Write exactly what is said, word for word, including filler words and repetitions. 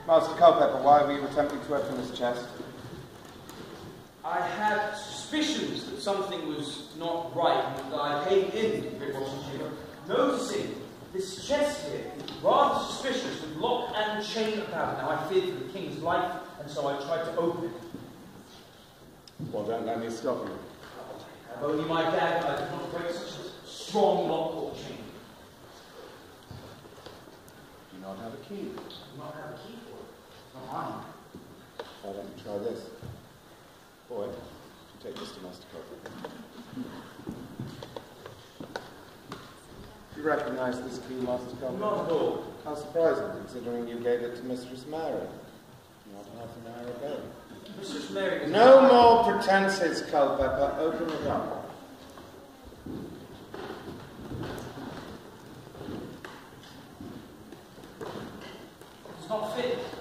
Master Culpepper, why were you attempting to open this chest? I had suspicions that something was not right, and I came in to Great Washington Chamber, noticing this chest here, rather suspicious, with lock and chain about it. Now I feared for the king's life, and so I tried to open it. Well, don't let me stop you. I have only my dagger. I did not break such a strong lock or chain. Do you not have a key? I do not have a key for it. It's not mine. Why don't you try this? Boy, you take this to Master Culpepper. Do you recognise this key, Master Culpepper? Not at all. How surprising, considering you gave it to Mistress Mary not half an hour ago. Mistress Mary is No more pretences, Culpepper. Open it up. It's not fit.